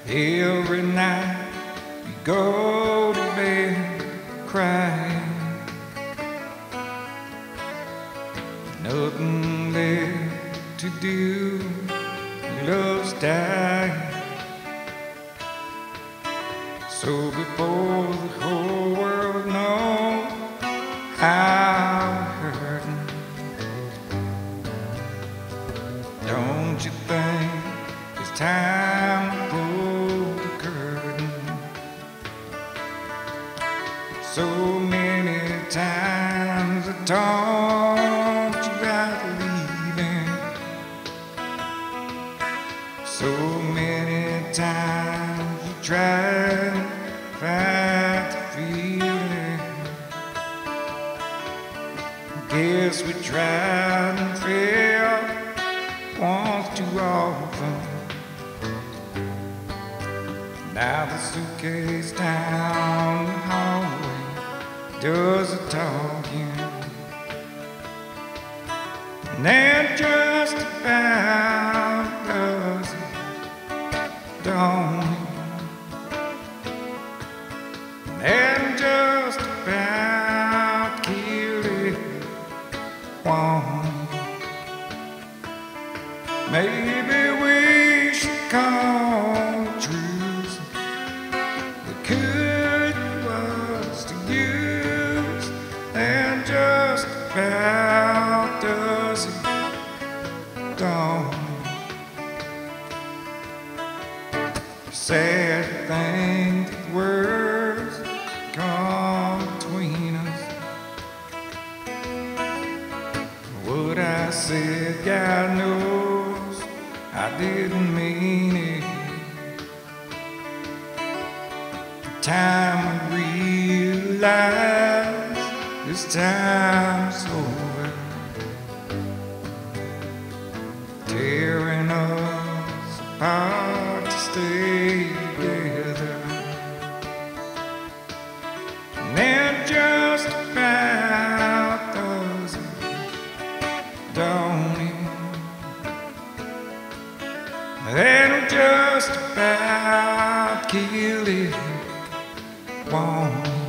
Every night you go to bed crying, nothing left to do, love's dying. So before the whole world knows how I'm hurting, don't you think it's time to pull the curtain? So many times I taught you about leaving, so many times you tried to fight the feeling. Guess we tried and failed once too often. Now the suitcase down the hallway does the talking, and that just about does it, don't it? And just about kill it, won't it? Maybe we should call the truce. The good was to use, and just about does it, don't it? Sad thing that words come between us. What I said, God knows I didn't mean it. The time I realized this time's over, tearing us apart to stay together. And that just about does it, don't it? That'll just about kill it, won't it?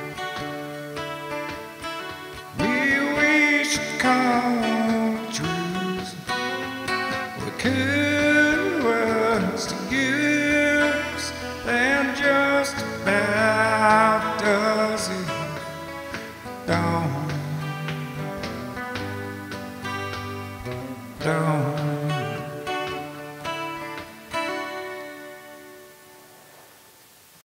We should call the truce. We could words to use, and just about does it, don't it? Don't it?